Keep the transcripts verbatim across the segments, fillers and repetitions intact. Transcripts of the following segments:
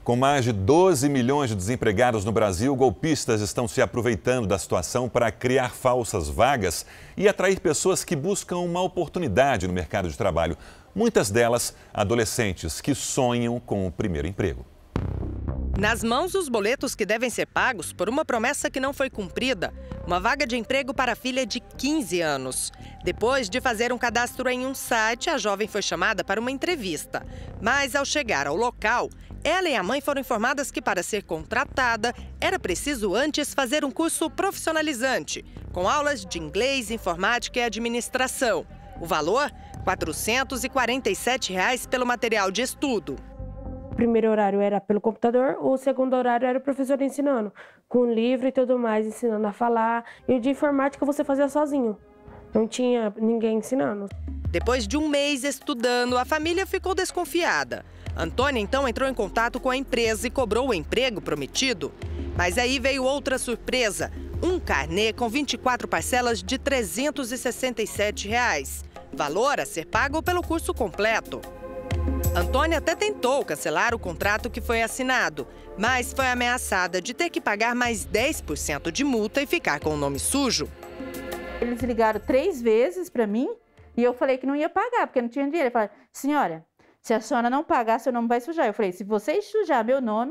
Com mais de doze milhões de desempregados no Brasil, golpistas estão se aproveitando da situação para criar falsas vagas e atrair pessoas que buscam uma oportunidade no mercado de trabalho. Muitas delas, adolescentes que sonham com o primeiro emprego. Nas mãos, os boletos que devem ser pagos por uma promessa que não foi cumprida. Uma vaga de emprego para a filha de quinze anos. Depois de fazer um cadastro em um site, a jovem foi chamada para uma entrevista. Mas, ao chegar ao local, ela e a mãe foram informadas que, para ser contratada, era preciso antes fazer um curso profissionalizante, com aulas de inglês, informática e administração. O valor? quatrocentos e quarenta e sete reais pelo material de estudo. O primeiro horário era pelo computador, o segundo horário era o professor ensinando, com livro e tudo mais, ensinando a falar. E o de informática você fazia sozinho, não tinha ninguém ensinando. Depois de um mês estudando, a família ficou desconfiada. Antônia, então, entrou em contato com a empresa e cobrou o emprego prometido. Mas aí veio outra surpresa, um carnê com vinte e quatro parcelas de trezentos e sessenta e sete reais. Valor a ser pago pelo curso completo. Antônia até tentou cancelar o contrato que foi assinado, mas foi ameaçada de ter que pagar mais dez por cento de multa e ficar com o nome sujo. Eles ligaram três vezes para mim e eu falei que não ia pagar, porque não tinha dinheiro. Ele falou: senhora, se a senhora não pagar, seu nome vai sujar. Eu falei: se vocês sujar meu nome,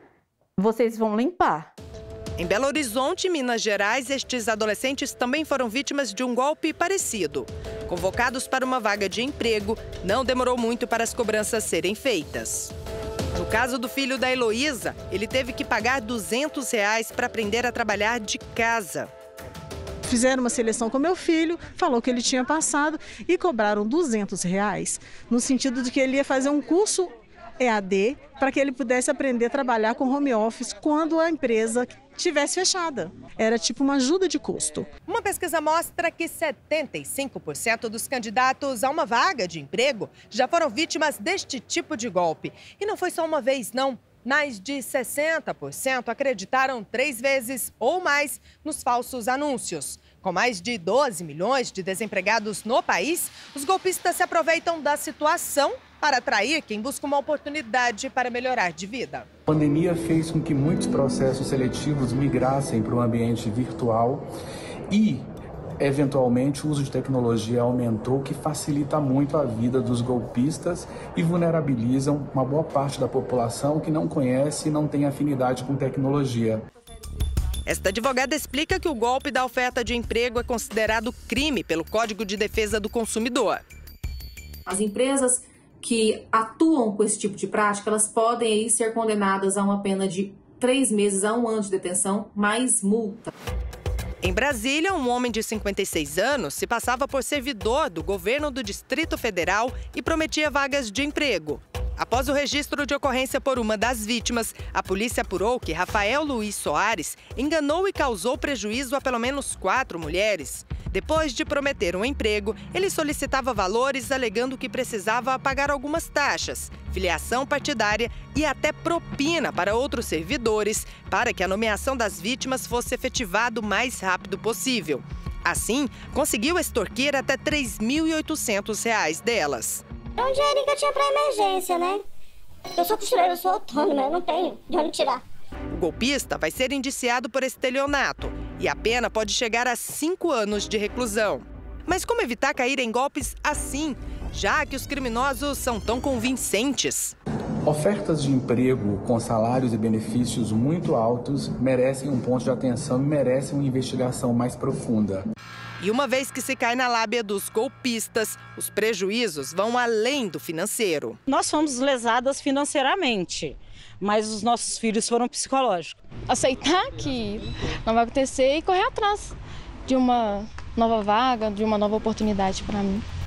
vocês vão limpar. Em Belo Horizonte, Minas Gerais, estes adolescentes também foram vítimas de um golpe parecido. Convocados para uma vaga de emprego, não demorou muito para as cobranças serem feitas. No caso do filho da Heloísa, ele teve que pagar duzentos reais para aprender a trabalhar de casa. Fizeram uma seleção com meu filho, falou que ele tinha passado e cobraram duzentos reais, no sentido de que ele ia fazer um curso E A D para que ele pudesse aprender a trabalhar com home office quando a empresa estivesse fechada. Era tipo uma ajuda de custo. Uma pesquisa mostra que setenta e cinco por cento dos candidatos a uma vaga de emprego já foram vítimas deste tipo de golpe. E não foi só uma vez, não. Mais de sessenta por cento acreditaram três vezes ou mais nos falsos anúncios. Com mais de doze milhões de desempregados no país, os golpistas se aproveitam da situação para atrair quem busca uma oportunidade para melhorar de vida. A pandemia fez com que muitos processos seletivos migrassem para o ambiente virtual e, eventualmente, o uso de tecnologia aumentou, que facilita muito a vida dos golpistas e vulnerabilizam uma boa parte da população que não conhece e não tem afinidade com tecnologia. Esta advogada explica que o golpe da oferta de emprego é considerado crime pelo Código de Defesa do Consumidor. As empresas que atuam com esse tipo de prática, elas podem aí ser condenadas a uma pena de três meses a um ano de detenção, mais multa. Em Brasília, um homem de cinquenta e seis anos se passava por servidor do governo do Distrito Federal e prometia vagas de emprego. Após o registro de ocorrência por uma das vítimas, a polícia apurou que Rafael Luiz Soares enganou e causou prejuízo a pelo menos quatro mulheres. Depois de prometer um emprego, ele solicitava valores alegando que precisava pagar algumas taxas, filiação partidária e até propina para outros servidores, para que a nomeação das vítimas fosse efetivada o mais rápido possível. Assim, conseguiu extorquir até três mil e oitocentos reais delas. É um dinheirinho que eu tinha para emergência, né? Eu sou costureira, eu sou autônoma, eu não tenho de onde tirar. O golpista vai ser indiciado por estelionato e a pena pode chegar a cinco anos de reclusão. Mas como evitar cair em golpes assim, já que os criminosos são tão convincentes? Ofertas de emprego com salários e benefícios muito altos merecem um ponto de atenção e merecem uma investigação mais profunda. E uma vez que se cai na lábia dos golpistas, os prejuízos vão além do financeiro. Nós fomos lesadas financeiramente, mas os nossos filhos foram psicológicos. Aceitar que não vai acontecer e correr atrás de uma nova vaga, de uma nova oportunidade para mim.